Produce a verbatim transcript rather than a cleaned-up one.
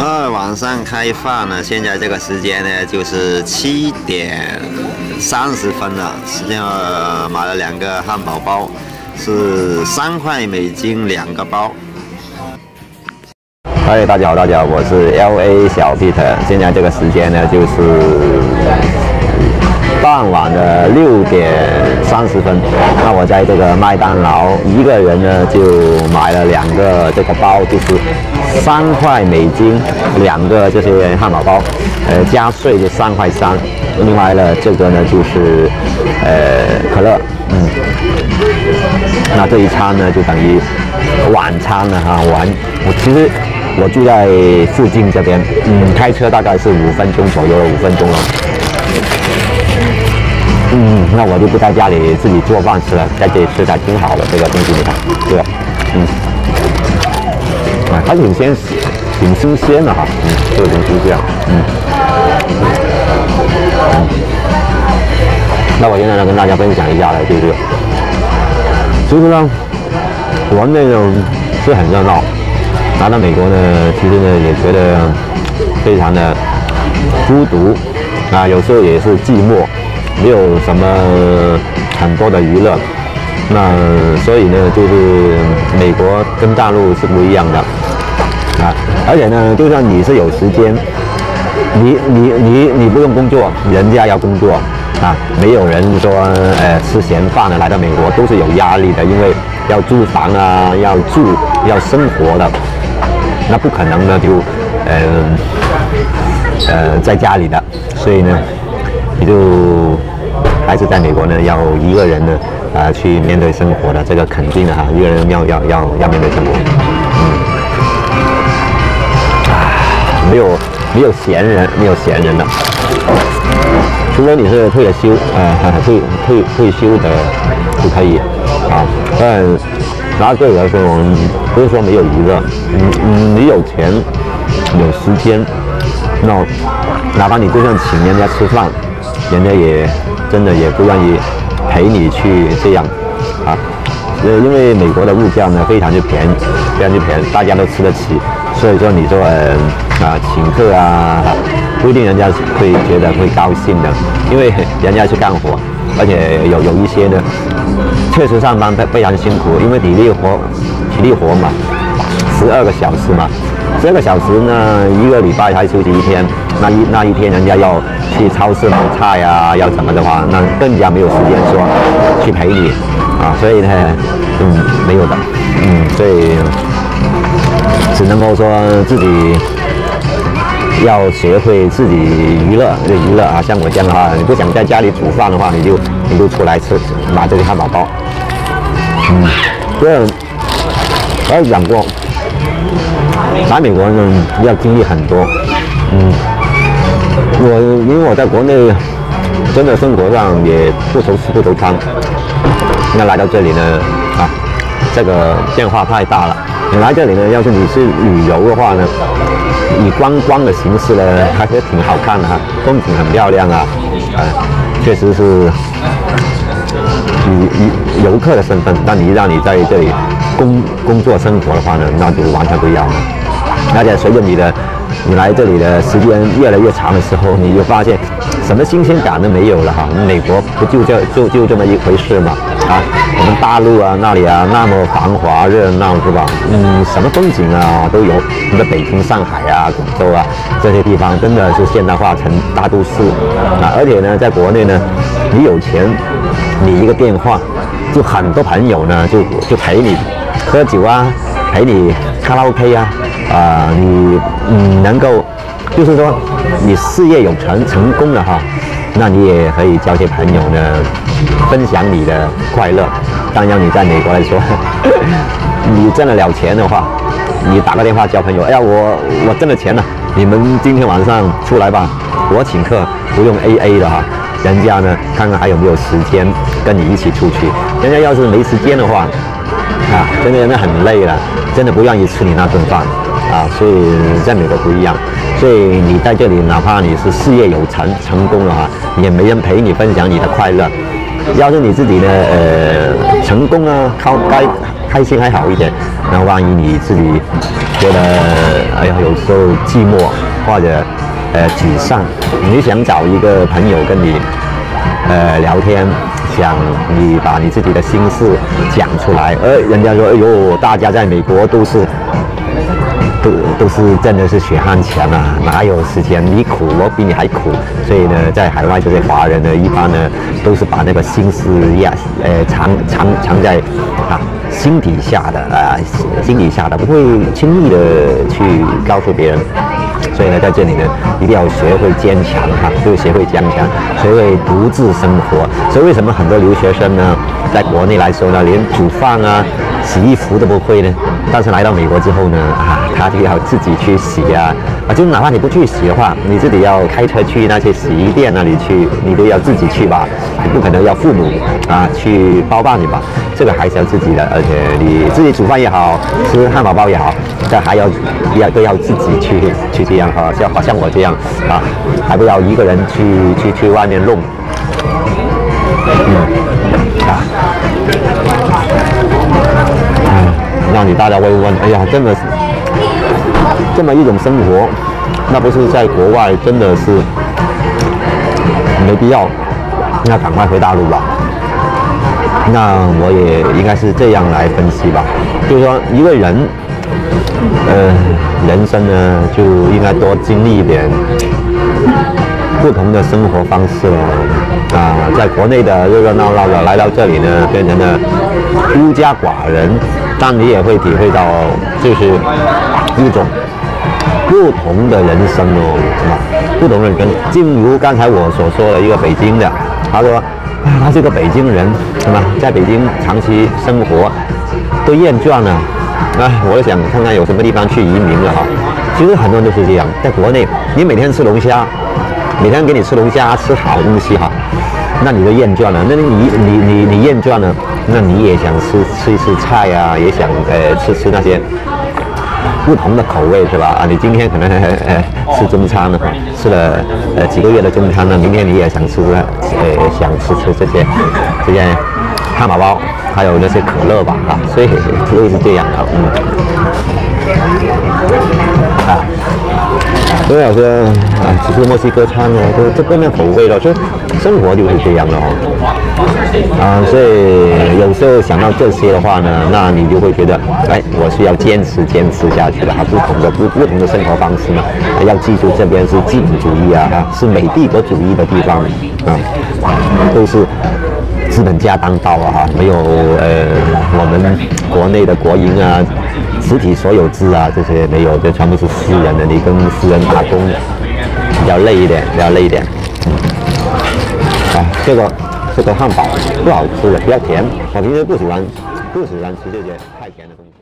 呃，晚上开饭呢，现在这个时间呢就是七点三十分了。实际上、呃、买了两个汉堡包，是三块美金两个包。嗨，大家好，大家好，我是 L A 小 Peter。现在这个时间呢就是傍晚的六点三十分。那我在这个麦当劳一个人呢就买了两个这个包，就是三块美金两个这些汉堡包，呃，加税就三块三。另外呢，这个呢就是呃可乐，嗯，那这一餐呢就等于晚餐了哈。晚我其实我住在附近这边，嗯，开车大概是五分钟左右，五分钟了。嗯，那我就不在家里自己做饭吃了，在这里吃才挺好的。这个东西你看，对吧？嗯，啊，它挺鲜，挺新鲜的哈。嗯，这个东西这样。嗯，嗯。那我现在呢跟大家分享一下呢，就是，其实呢，国内呢是很热闹，来到美国呢，其实呢也觉得非常的孤独啊，有时候也是寂寞。没有什么很多的娱乐，那所以呢，就是美国跟大陆是不一样的啊。而且呢，就算你是有时间，你你你你不用工作，人家要工作啊。没有人说呃吃闲饭的来到美国都是有压力的，因为要租房啊，要住要生活的，那不可能呢就呃呃在家里的，所以呢。你就还是在美国呢，要一个人呢，啊、呃，去面对生活的，这个肯定的哈，一个人要要要要面对生活，嗯，啊，没有没有闲人，没有闲人的，除非你是退了休，呃，退退退休的就可以，啊，但拿对我来说，我们不是说没有娱乐，嗯嗯，你有钱有时间，那哪怕你就算请人家吃饭。人家也真的也不愿意陪你去这样啊，呃，因为美国的物价呢非常之便宜，非常之便宜，大家都吃得起，所以说你说呃啊请客啊，不一定人家会觉得会高兴的，因为人家去干活，而且有有一些呢确实上班非非常辛苦，因为体力活体力活嘛，十二个小时嘛。十二个小时呢，一个礼拜还休息一天，那一那一天人家要去超市买菜啊，要怎么的话，那更加没有时间说去陪你啊，所以呢，嗯，没有的，嗯，所以只能够说自己要学会自己娱乐，就娱乐啊。像我这样的话，你不想在家里煮饭的话，你就你就出来吃，买这个汉堡包，嗯，这我有讲过。来美国呢要经历很多，嗯，我因为我在国内真的生活上也不愁吃不愁穿，那来到这里呢啊，这个变化太大了。你来这里呢，要是你是旅游的话呢，以观光的形式呢，还是挺好看的哈，风景很漂亮啊，啊，确实是以以游客的身份，但你让你在这里工工作生活的话呢，那就完全不一样了。而且随着你的你来这里的时间越来越长的时候，你就发现什么新鲜感都没有了哈。美国不就这就就这么一回事嘛啊？我们大陆啊那里啊那么繁华热闹是吧？嗯，什么风景啊都有。你的北京、上海啊、广州啊这些地方真的是现代化成大都市啊。而且呢，在国内呢，你有钱，你一个电话，就很多朋友呢就就陪你喝酒啊，陪你卡拉 OK 啊。啊、呃，你嗯能够，就是说你事业有成成功了哈，那你也可以交些朋友呢，分享你的快乐。当然，你在美国来说，你挣得了钱的话，你打个电话交朋友，哎呀，我我挣了钱了，你们今天晚上出来吧，我请客，不用 A A 的哈。人家呢，看看还有没有时间跟你一起出去。人家要是没时间的话，啊，真的那很累了，真的不愿意吃你那顿饭。啊，所以在美国不一样，所以你在这里，哪怕你是事业有成成功了哈，也没人陪你分享你的快乐。要是你自己呢，呃，成功啊，开开开心还好一点，那万一你自己觉得哎呀，有时候寂寞或者呃沮丧，你想找一个朋友跟你呃聊天，想你把你自己的心事讲出来，而人家说，哎呦，大家在美国都是。都都是真的是血汗钱啊，哪有时间？你苦，我比你还苦。所以呢，在海外这些华人呢，一般呢都是把那个心思呀，呃，藏藏藏在啊心底下的啊，心底下的，不会轻易的去告诉别人。所以呢，在这里呢，一定要学会坚强哈，就学会坚强，学会独自生活。所以为什么很多留学生呢，在国内来说呢，连煮饭啊、洗衣服都不会呢？但是来到美国之后呢，啊，他就要自己去洗啊，啊，就哪怕你不去洗的话，你自己要开车去那些洗衣店那里去，你都要自己去吧，你不可能要父母啊去包办你吧，这个还是要自己的，而且你自己煮饭也好，吃汉堡包也好，这还要要都要自己去去这样哈，像好像我这样啊，还不要一个人去去去外面弄，嗯啊。让你大家会问，哎呀，真的是这么一种生活，那不是在国外真的是没必要，那赶快回大陆吧。那我也应该是这样来分析吧，就是说一个人，呃，人生呢就应该多经历一点不同的生活方式了。啊，在国内的热热闹闹的，来到这里呢，变成了孤家寡人。但你也会体会到，就是一种不同的人生哦，啊，不同的人。正如刚才我所说的一个北京的，他说，啊，他是个北京人，是吧？在北京长期生活，都厌倦了。啊，我就想看看有什么地方去移民了哈。其实很多人都是这样，在国内，你每天吃龙虾，每天给你吃龙虾，吃好东西哈。那你就厌倦了，那你你你你你厌倦了，那你也想吃吃一吃菜呀、啊，也想呃吃吃那些不同的口味是吧？啊，你今天可能呃吃中餐了，吃了呃几个月的中餐了，明天你也想吃呃想吃吃这些这些汉堡包，还有那些可乐吧啊，所以所以是这样的，嗯啊。所以我说啊，只是墨西哥餐哦，都这边的口味了，就生活就是这样了哦。啊，所以有时候想到这些的话呢，那你就会觉得，哎，我是要坚持坚持下去的。还不同的不不同的生活方式呢，要记住这边是资本主义啊，是美帝国主义的地方啊，都是资本家当道啊，没有呃我们国内的国营啊。实体所有制啊，这些没有，这全部是私人的。你跟私人打工比较累一点，比较累一点。嗯，啊，这个这个汉堡不好吃的，比较甜。我平时不喜欢不喜欢吃这些太甜的东西。